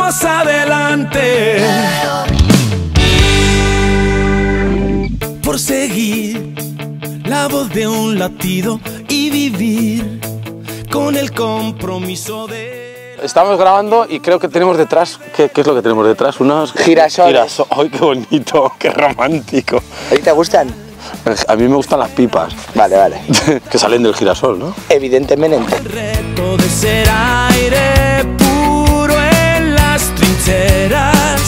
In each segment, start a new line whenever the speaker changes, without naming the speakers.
Vamos adelante por seguir la voz de un latido y vivir con el compromiso de...
Estamos grabando y creo que tenemos detrás, ¿qué es lo que tenemos detrás? Unos
girasoles.
¡Ay, qué bonito! ¡Qué romántico!
¿A ti te gustan?
A mí me gustan las pipas.
Vale, vale.
Que salen del girasol, ¿no?
Evidentemente.
El reto de ser aire puro en las trincheras.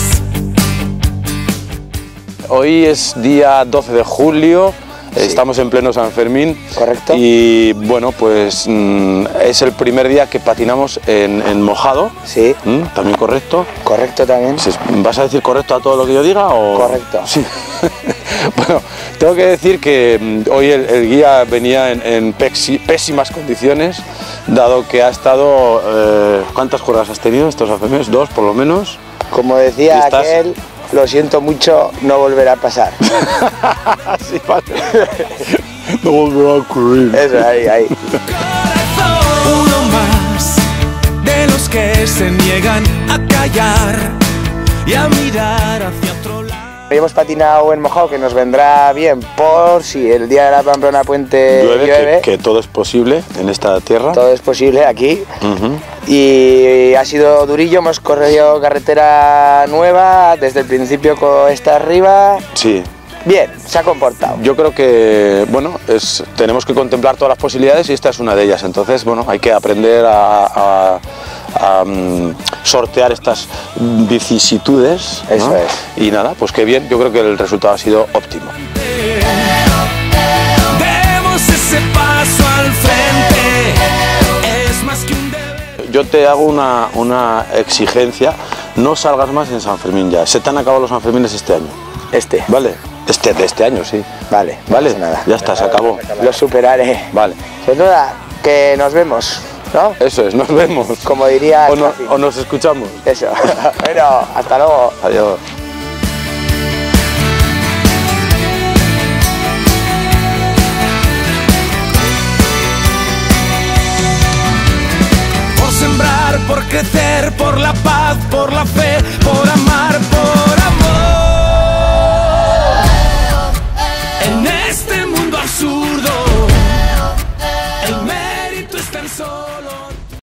Hoy es día 12 de julio. Sí. Estamos en pleno San Fermín.
Correcto.
Y bueno, pues es el primer día que patinamos en mojado.
Sí.
¿También correcto?
Correcto también.
¿Vas a decir correcto a todo lo que yo diga? O...
Correcto.
Sí. Bueno, tengo que decir que hoy el guía venía en pésimas condiciones, dado que ha estado... ¿cuántas curvas has tenido estos San Fermines? 2 por lo menos.
Como decía aquel... Lo siento mucho, no volverá a pasar.
Sí, vale. No volverá a ocurrir.
Eso, ahí.
Uno más de los que se niegan a callar y a mirar hacia otro lado.
Hemos patinado en mojado, que nos vendrá bien por si el día de la Pamplona Puente llueve.
Que todo es posible en esta tierra.
Todo es posible aquí. Y ha sido durillo, hemos corrido carretera nueva, desde el principio cuesta arriba.
Sí.
Bien, se ha comportado.
Yo creo que, bueno, tenemos que contemplar todas las posibilidades y esta es una de ellas. Entonces, bueno, hay que aprender a sortear estas vicisitudes, ¿no?
Eso es.
Y nada, pues qué bien, yo creo que el resultado ha sido óptimo.
Demos ese paso al frente, es más que un deber.
Yo te hago una exigencia, no salgas más en San Fermín ya. Se te han acabado los San Fermines este año. ¿Vale? De este año, sí.
Vale,
¿vale?
No pasa nada.
Ya está, se acabó.
Lo superaré.
Vale.
Pues nada, que nos vemos, ¿no?
Eso es, nos vemos.
Como diría...
O nos escuchamos.
Eso. Bueno, hasta luego.
Adiós.
Por sembrar, por crecer, por la paz, por la fe, por amor.